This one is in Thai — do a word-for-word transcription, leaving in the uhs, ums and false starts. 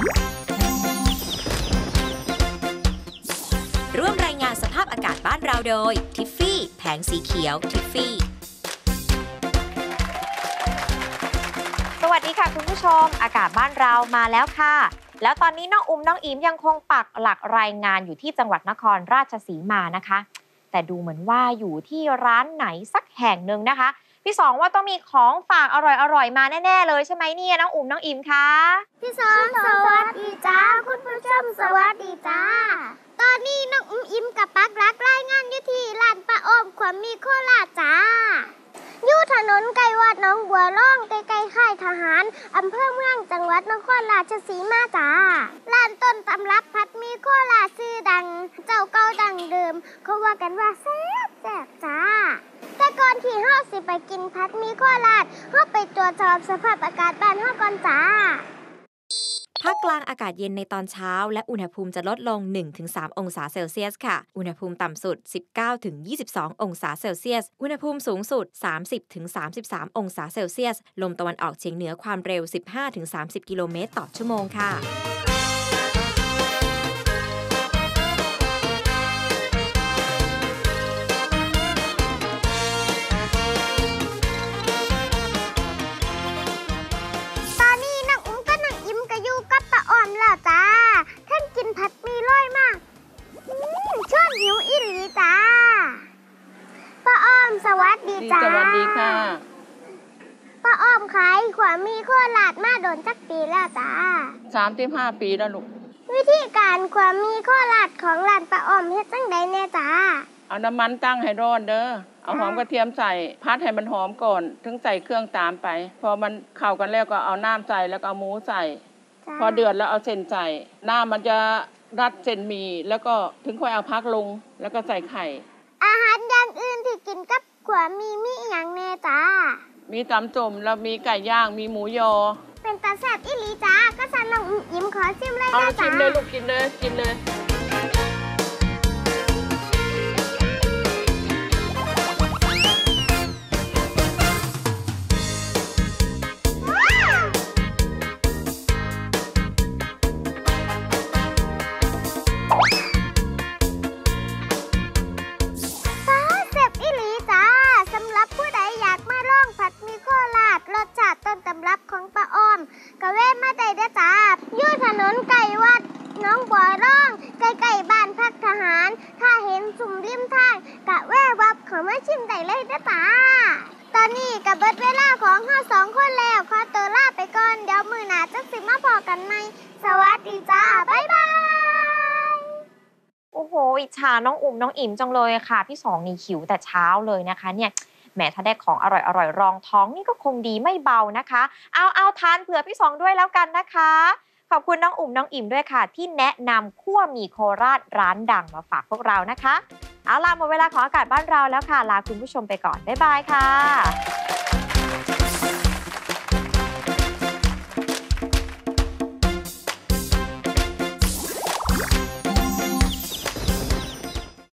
ร่วมรายงานสภาพอากาศบ้านเราโดยทิฟฟี่แผงสีเขียวทิฟฟี่สวัสดีค่ะคุณผู้ชมอากาศบ้านเรามาแล้วค่ะแล้วตอนนี้น้องอุ้มน้องอิ๋มยังคงปักหลักรายงานอยู่ที่จังหวัดนครราชสีมานะคะแต่ดูเหมือนว่าอยู่ที่ร้านไหนสักแห่งหนึ่งนะคะพี่สองว่าต้องมีของฝากอร่อยๆมาแน่ๆเลยใช่ไหมเนี่ยน้องอุ้มน้องอิ๋มคะพี่สองสวัสดีจ้าคุณผู้ชมสวัสดีจ้าตอนนี้น้องอุ้มอิ๋มกับปักหลักรายงานอยู่ที่ร้านป้าอ้อมความมีโคราชจ้าอยู่ถนนไกลวัดหนองบัวร่องใกล้ๆค่ายทหารอำเภอเมืองจังหวัดนครราชสีมาจ้าร้านต้นตำรับผัดมีโคราชชื่อดังเจ้าเก่าดังเดิมเขาว่ากันว่าแซ่บแซ่บจ้าแต่ก่อนที่เฮาสิไปกินผัดมีโคราชเฮาไปตรวจสอบสภาพอากาศบ้านเฮาก่อนจ้าภาคกลางอากาศเย็นในตอนเช้าและอุณหภูมิจะลดลง หนึ่งถึงสาม องศาเซลเซียสค่ะอุณหภูมิต่ำสุด สิบเก้าถึงยี่สิบสอง องศาเซลเซียสอุณหภูมิสูงสุด สามสิบถึงสามสิบสาม องศาเซลเซียสลมตะวันออกเฉียงเหนือความเร็ว สิบห้าถึงสามสิบ กิโลเมตรต่อชั่วโมงค่ะสวัสดีจ้าสวัสดีค่ะป้าอ้อมขายขวามีโคราชมาโดนจักปีแล้วจ้าสามสิบห้าปีแล้วลูกวิธีการขวามีโคราชของร้านป้าอ้อมเฮ็ดจังใดแน่จ้าเอาน้ำมันตั้งให้ร้อนเด้อเอาหอมกระเทียมใส่พัดให้มันหอมก่อนถึงใส่เครื่องตามไปพอมันเข้ากันแล้วก็เอาน้ำใส่แล้วก็เอาหมูใส่พอเดือดแล้วเอาเส้นใส่น้ำมันจะรัดเส้นหมี่แล้วก็ถึงค่อยเอาพักลงแล้วก็ใส่ไข่อาหารอย่างอื่นที่กินกับขวามีมีอีหยังแน่จ้ามีตำส้มแล้วมีไก่ย่างมีหมูยอเป็นตาแซ่บอีหลีจ้าก็สั่นน้องอิ่มขอชิมเลยนะจ้าเอาชิมเลยลูกกินเลยกินเลยของป้าอ้อมกะเว้มาได้เด้อจ้าอยู่ถนนไก่วัดน้องบัวร่องใกล้ๆบ้านพักทหารถ้าเห็นสุ่มริมทางกะแว่วับเขามาชิมได้เลยเด้อจ้าตอนนี้กะเบิดเวลาของเฮาสองคนแล้วขอตัวลาไปก่อนเดี๋ยวมื้อหน้าจักสิมาพอกันใหม่สวัสดีจ้าบ๊ายบายโอ้โหอิจฉาน้องอุ่มน้องอิ่มจังเลยค่ะพี่สองนี่หิวแต่เช้าเลยนะคะเนี่ยแหมถ้าได้ของอร่อยๆรองท้องนี่ก็คงดีไม่เบานะคะเอาเอาทานเผื่อพี่สองด้วยแล้วกันนะคะขอบคุณน้องอุ่มน้องอิ่มด้วยค่ะที่แนะนำคั่วหมี่โคราชร้านดังมาฝากพวกเรานะคะเอาล่ะหมดเวลาของอากาศบ้านเราแล้วค่ะลาคุณผู้ชมไปก่อนบ๊ายบายค่ะ